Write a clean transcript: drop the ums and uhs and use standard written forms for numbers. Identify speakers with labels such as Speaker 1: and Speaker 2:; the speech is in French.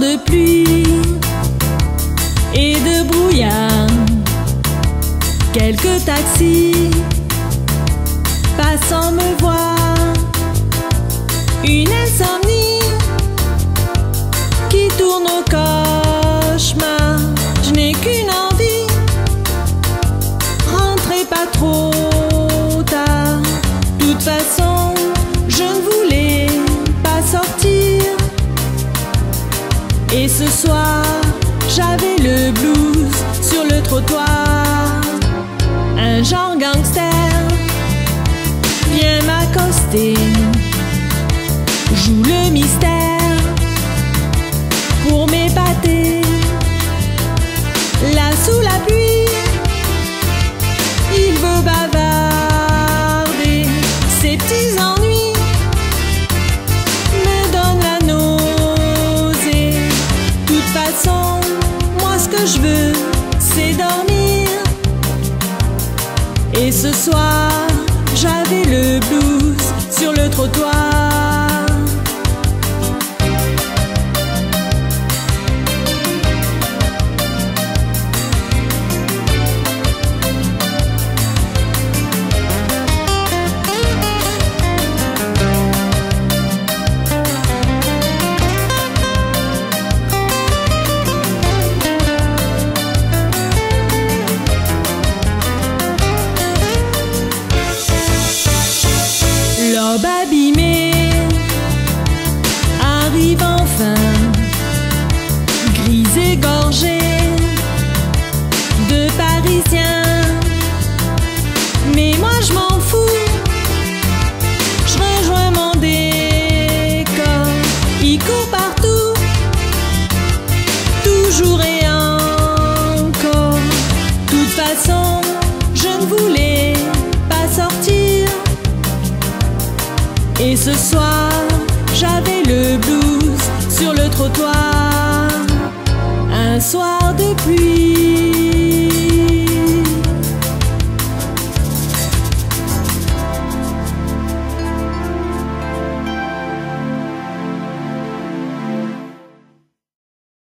Speaker 1: de pluie et de brouillard. Quelques taxis passant me voir. Une insomnie qui tourne au cauchemar. Je n'ai qu'une envie, rentrez pas trop tard. De toute façon, je ne voulais pas sortir. Et ce soir, j'avais le blues sur le trottoir. Un genre gangster vient m'accoster, joue le mystère pour m'épater. Là sous la pluie, il veut bavarder. Ses petits ennuis me donnent la nausée. De toute façon, moi ce que je veux, c'est dormir. Et ce soir, j'avais le blues sur le trottoir. L'aube abîmée arrive enfin, grise égorgée de Parisiens. Mais moi je m'en fous, je rejoins mon décor. Il court partout, toujours et encore. De toute façon, je ne voulais pas sortir. Et ce soir, j'avais le blues sur le trottoir.